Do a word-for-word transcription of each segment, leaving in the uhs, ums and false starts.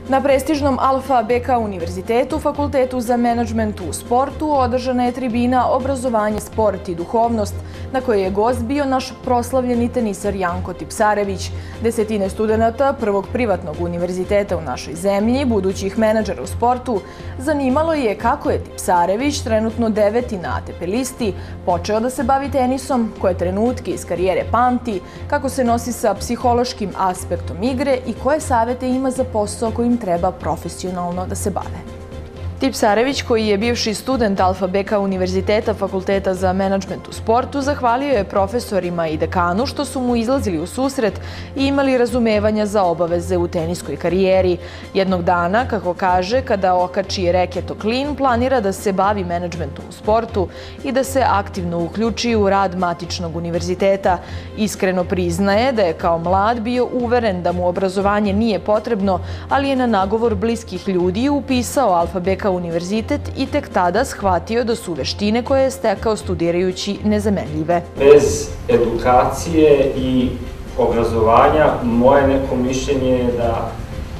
Na prestižnom Alfa B K univerzitetu, Fakultetu za menadžment u sportu, održana je tribina Obrazovanje, sport i duhovnost, na kojoj je gost bio naš proslavljeni tenisar Janko Tipsarević. Desetine studenata prvog privatnog univerziteta u našoj zemlji, budućih menadžera u sportu, zanimalo je kako je Tipsarević, trenutno deveti na A T P listi, počeo da se bavi tenisom, koje trenutke iz karijere pamti, kako se nosi sa psihološkim aspektom igre i koje savete ima za posao kojim treba profesionalno da se bave. Tipsarević, koji je bivši student Alfa B K univerziteta Fakulteta za menadžment u sportu, zahvalio je profesorima i dekanu što su mu izlazili u susret i imali razumevanja za obaveze u teniskoj karijeri. Jednog dana, kako kaže, kada okači reket o klin, planira da se bavi menadžmentom u sportu i da se aktivno uključi u rad matičnog univerziteta. Iskreno priznaje da je kao mlad bio uveren da mu obrazovanje nije potrebno, ali je na nagovor bliskih ljudi upisao Alfa B K univerzitet i tek tada shvatio da su veštine koje je stekao studirajući nezamenljive. Bez edukacije i obrazovanja moje neko mišljenje je da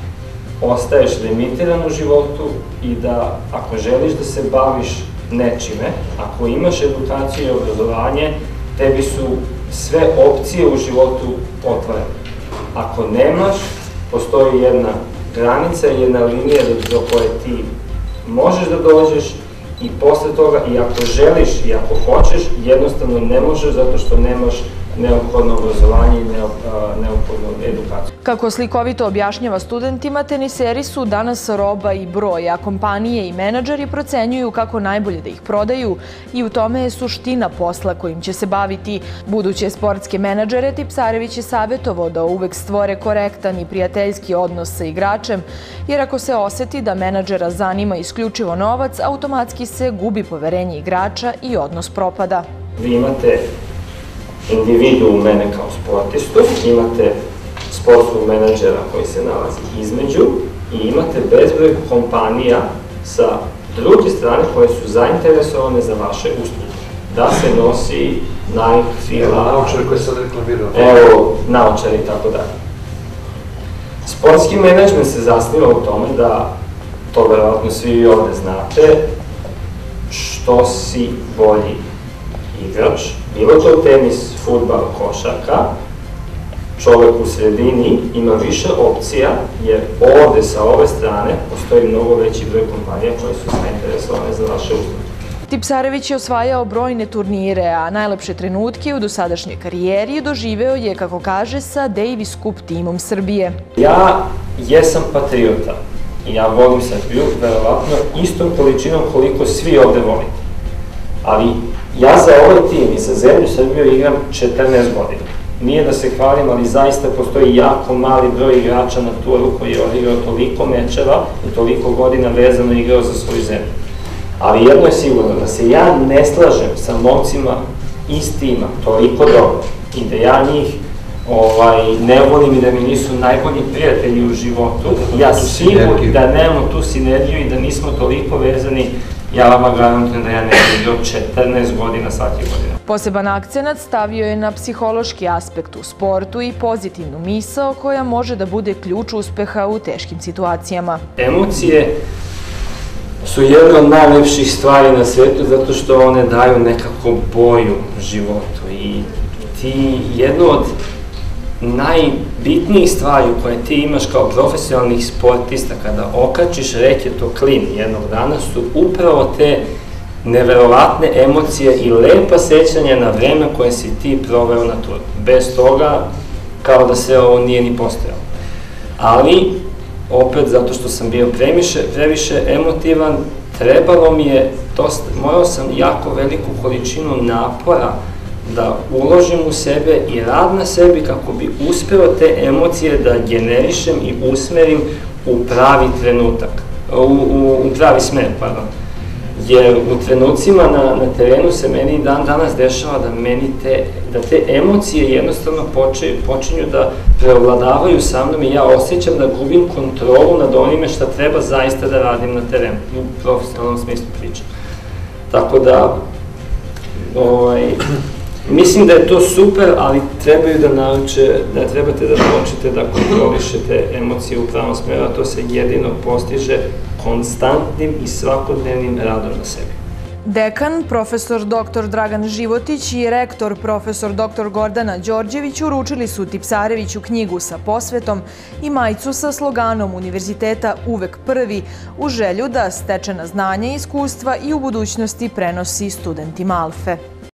ostaješ limitiran u životu i da ako želiš da se baviš nečime, ako imaš edukaciju i obrazovanje, tebi su sve opcije u životu otvorene. Ako nemaš, postoji jedna granica, jedna linija do koje ti možeš da dođeš i posle toga, i ako želiš i ako hoćeš, jednostavno ne možeš zato što nemaš neophodno obrazovanje i neophodnu edukaciju. Kako slikovito objašnjava studentima, teniseri su danas roba i broj, a kompanije i menadžeri procenjuju kako najbolje da ih prodaju i u tome je suština posla kojim će se baviti. Buduće sportske menadžere Tipsarević je savjetovao da uvek stvore korektan i prijateljski odnos sa igračem, jer ako se oseti da menadžera zanima isključivo novac, automatski se gubi poverenje igrača i odnos propada. Vi imate individu u mene kao sportistu, imate sportskog menadžera koji se nalazi između i imate bezbroj kompanija sa druge strane koje su zainteresovane za vaše usluge. Da se nosi Nike, Fila, naočari koji sad reklamirao. Evo, naočari i tako dalje. Sportski menadžment se zasniva u tome da, to verovatno svi vi ovde znate, što si bolji igrač, bilo to tenis, fudbal, košarka, čovek u sredini ima više opcija, jer ovde sa ove strane postoji mnogo veći broj kompanija koje su zainteresovane za vaše usluge. Tipsarević je osvajao brojne turnire, a najlepše trenutke u dosadašnjoj karijeri doživeo je, kako kaže, sa Davis Cup timom Srbije. Ja jesam patriota i ja volim Srbiju, verovatno istom količinom koliko svi ovde volite. Ali ja za ovaj tim i za zemlju Srbiju igram četrnaest godina. Nije da se hvalim, ali zaista postoji jako mali broj igrača na turu koji je odigrao toliko mečeva i toliko godina vezano igrao za svoju zemlju. Ali jedno je sigurno, da se ja ne slažem sa momcima iz tima toliko dobro i da ja njih ne volim i da mi nisu najbolji prijatelji u životu, ja sigurno da nemamo tu sinergiju i da nismo toliko vezani, ja vama garantujem da ja ne bih igrao četrnaest godina svake godine. Poseban akcenat stavio je na psihološki aspekt u sportu i pozitivnu misao koja može da bude ključ uspeha u teškim situacijama. Emocije su jedna od najlepših stvari na svetu zato što one daju nekako boju životu i ti jedno od najbitnijih stvari koje ti imaš kao profesionalnih sportista kada okačiš reket o klin jednog dana su upravo te neverovatne emocije i lepa sećanja na vreme koje si ti proveo na turu. Bez toga kao da se ovo nije ni postojalo. Ali, opet zato što sam bio previše emotivan, trebalo mi je, morao sam jako veliku količinu napora da uložim u sebe i rad na sebi kako bi uspeo te emocije da generišem i usmerim u pravi trenutak, u pravi smer, pardon. Jer u trenucima na terenu se meni i dan danas dešava da te emocije jednostavno počinju da preovladavaju sa mnom i ja osjećam da gubim kontrolu nad onime šta treba zaista da radim na terenu, u profesionalnom smislu pričam. Tako da, Mislim da je to super, ali trebaju da nauče, da trebate da naučite da kontrolišete emocije u pravom smeru, a to se jedino postiže konstantnim i svakodnevnim radom na sebi. Dekan, profesor doktor Dragan Životić i rektor, profesor doktor Gordana Đorđević uručili su Tipsareviću knjigu sa posvetom i majicu sa sloganom Univerziteta uvek prvi, u želju da stečena znanja i iskustva i u budućnosti prenosi studentima Alfe.